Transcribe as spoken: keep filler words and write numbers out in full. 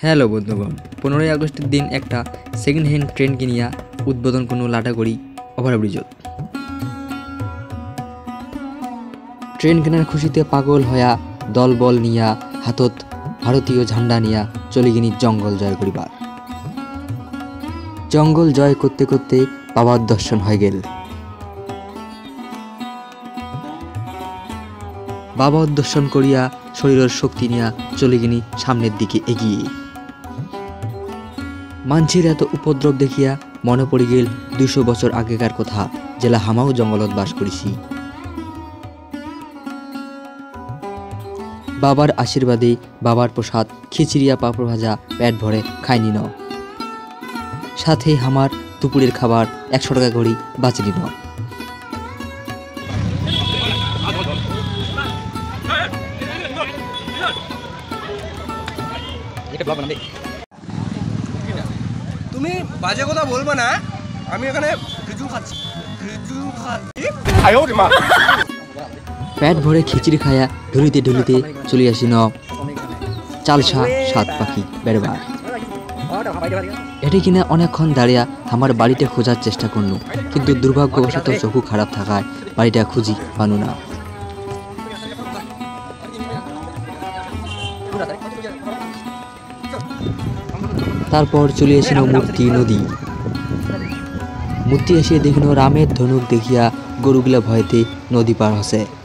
Hello বন্ধুগণ, পনেরোই আগস্টের দিন একটা সেকেন্ড হ্যান্ড ট্রেন কিনিয়া উদ্বোধন কোনো লাটাগুড়ি ওভারব্রিজত। ট্রেন কেনার খুশিতে পাগল হয়া দল বল নিয়া হাতত ভারতীয় ঝান্ডা নিয়া চলে গিনি জঙ্গল জয় করিবার। জঙ্গল জয় করতে করতে বাবার দর্শন হয়ে গেল। বাবার দর্শন করিয়া শরীরের শক্তি নিয়া চলে গিনি সামনের দিকে এগিয়ে। মানছির এত উপদ্রব দেখিয়া মনে পড়ে গেল দুশো বছর আগেকার কথা, জেলা হামাও জঙ্গলত বাস করেছি। বাবার আশীর্বাদে বাবার প্রসাদ খিচড়িয়া পাপড় ভাজা পেট ভরে খাইনি ন, সাথে আমার দুপুরের খাবার একশো টাকা করে বাঁচি নিন। তুমি বাজে কথা বলবা না, আমি এখানে খিচুড়ি খাচ্ছি খিচুড়ি খাচ্ছি পেট ভরে খিচড়ি খায়া ঢুলিতে ঢুলিতে চলে আসি ন চালসা সাত পাখি বেড়বার। এটি কিনা অনেকক্ষণ দাঁড়িয়া আমার বাড়িতে খোঁজার চেষ্টা করল, কিন্তু দুর্ভাগ্যবশত চক্ষু খারাপ থাকায় বাড়িটা খুঁজি পানু না। তারপর চলে এসেছিল মূর্তি নদী। মূর্তি এসে দেখিল রামের ধনুক দেখিয়া গরুগুলা ভয়তে নদী পার হসে।